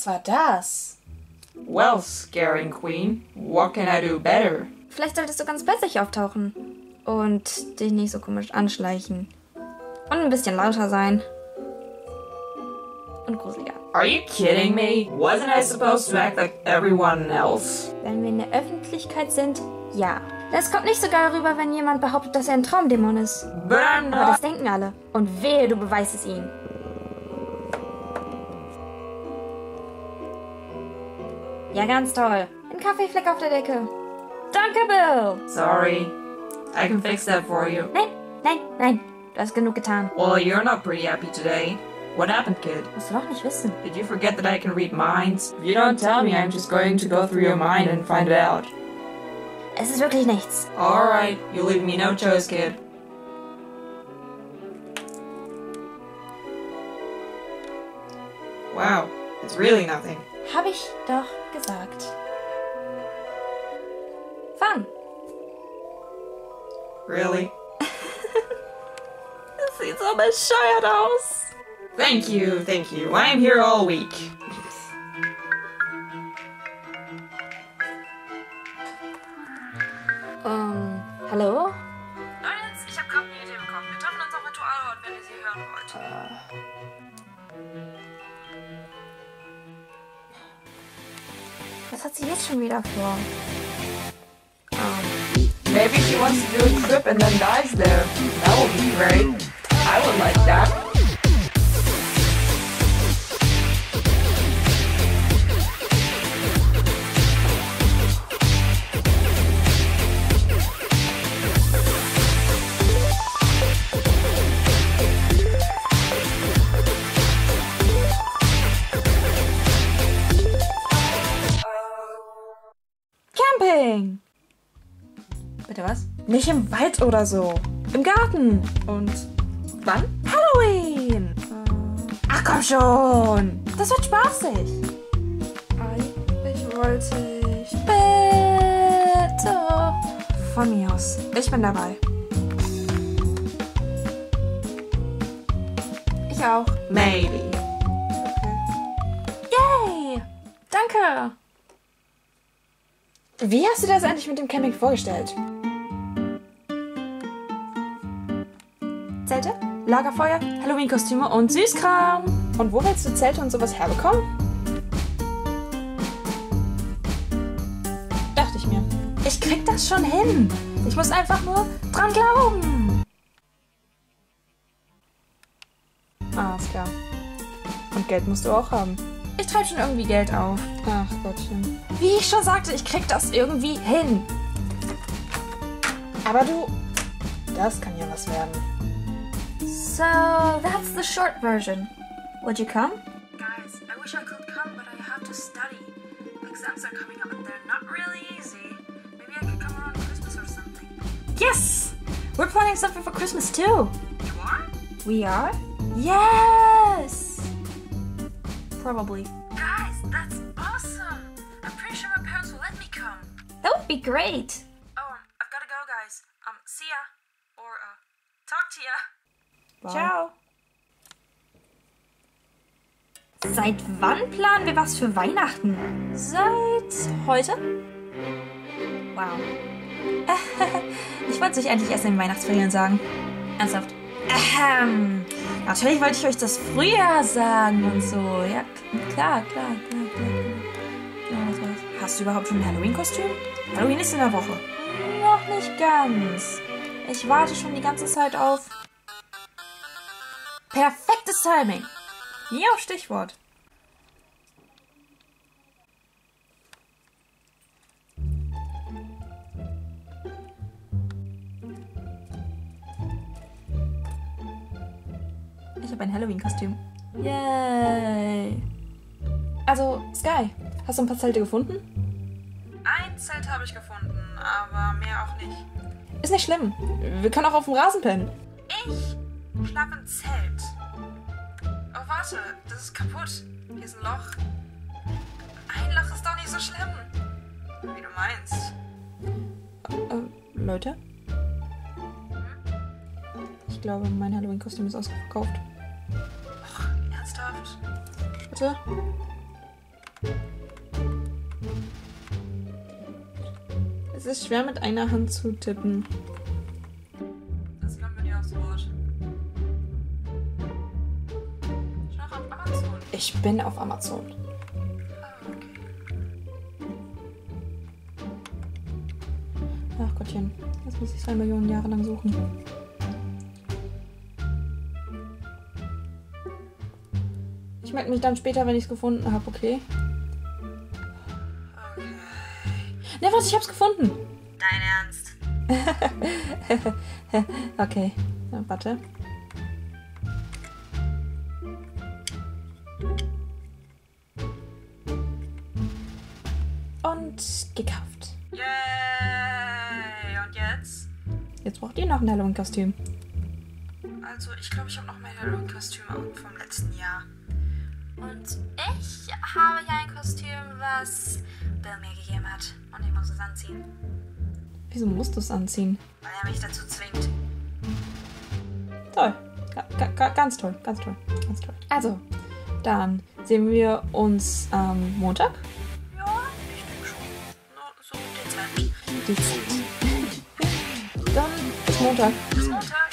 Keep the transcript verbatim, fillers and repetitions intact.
Was war das? Well, Scaring Queen, what can I do better? Vielleicht solltest du ganz plötzlich auftauchen. Und dich nicht so komisch anschleichen. Und ein bisschen lauter sein. Und gruseliger. Are you kidding me? Wasn't I supposed to act like everyone else? Wenn wir in der Öffentlichkeit sind, ja. Das kommt nicht so geil rüber, wenn jemand behauptet, dass er ein Traumdämon ist. But I'm Aber das not. denken alle. Und wehe, du beweist es ihnen. Ja, ganz toll. Ein Kaffeefleck auf der Decke. Danke, Bill. Sorry. I can fix that for you. Nein, nein, nein. Du hast genug getan. Well, you're not pretty happy today. What happened, kid? Musst du doch nicht wissen. Did you forget that I can read minds? If you don't tell me, I'm just going to go through your mind and find it out. Es ist wirklich nichts. Alright, you leave me no choice, kid. Wow, it's really nothing. Hab ich doch gesagt. Fang. Really? Das sieht so bescheuert aus. Thank you, thank you. I'm here all week. Ähm, hallo? Leute, ich habe gerade eine Idee bekommen. Wir treffen uns am Ritualort, wenn ihr sie hören wollt. Was hat sie jetzt schon wieder vor? Maybe she wants to do a trip and then dies there. That would be great. I would like that. Camping! Bitte was? Nicht im Wald oder so. Im Garten. Und Wann? Halloween! Ach komm schon! Das wird spaßig. Ich wollte ich. Bitte! Von mir aus. Ich bin dabei. Ich auch. Maybe. Yay! Danke! Wie hast du das eigentlich mit dem Camping vorgestellt? Zelte, Lagerfeuer, Halloween-Kostüme und Süßkram. Und wo willst du Zelte und sowas herbekommen? Dachte ich mir. Ich krieg das schon hin. Ich muss einfach nur dran glauben. Ah, ist klar. Und Geld musst du auch haben. Ich treibe schon irgendwie Geld auf. Ach Gottchen. Wie ich schon sagte, ich krieg das irgendwie hin. Aber du, das kann ja was werden. So, that's the short version. Would you come? Guys, I wish I could come, but I have to study. Exams are coming up and they're not really easy. Maybe I could come around Christmas or something. Yes! We're planning something for Christmas too. You are? We are? Yes! Probably. Guys, that's awesome! I'm pretty sure my parents will let me come. That would be great. Oh, um, I've gotta go, guys. Um, see ya. Or, uh, talk to ya. Ciao. Seit wann planen wir was für Weihnachten? Seit heute? Wow. Ich wollte es euch endlich erst in den Weihnachtsferien sagen. Ernsthaft. Ähm, natürlich wollte ich euch das früher sagen und so. Ja, klar, klar, klar, klar. Ja, was war's? Hast du überhaupt schon ein Halloween-Kostüm? Halloween ist in der Woche. Noch nicht ganz. Ich warte schon die ganze Zeit auf... Perfektes Timing. Hier auf Stichwort. Ich habe ein Halloween-Kostüm. Yay. Also, Sky, hast du ein paar Zelte gefunden? Ein Zelt habe ich gefunden, aber mehr auch nicht. Ist nicht schlimm. Wir können auch auf dem Rasen pennen. Ich schlaf im Zelt. Oh, warte, das ist kaputt. Hier ist ein Loch. Ein Loch ist doch nicht so schlimm. Wie du meinst. Äh, Leute? Ich glaube, mein Halloween-Kostüm ist ausverkauft. Ernsthaft? Bitte? Es ist schwer mit einer Hand zu tippen. Das kommt mir nicht aufs Wort. Schau auf Amazon. Ich bin auf Amazon. Ah, okay. Ach Gottchen, jetzt muss ich drei Millionen Jahre lang suchen. Ich melde mich dann später, wenn ich es gefunden habe, okay? Okay. Ne, was? Ich hab's gefunden. Dein Ernst? Okay, ja, warte. Und gekauft. Yay! Und jetzt? Jetzt braucht ihr noch ein Halloween-Kostüm. Also, ich glaube, ich habe noch mein Halloween-Kostüm vom letzten Jahr. Und ich habe ja ein Kostüm, was Bill mir gegeben hat. Und ich muss es anziehen, Wieso musst du es anziehen? weil er mich dazu zwingt. Toll. Ga ga ganz toll, ganz toll, ganz toll. Also, dann sehen wir uns am Montag. Ja, ich denke schon. Nur so dezent. Dezent. Dann bis Montag. Bis Montag.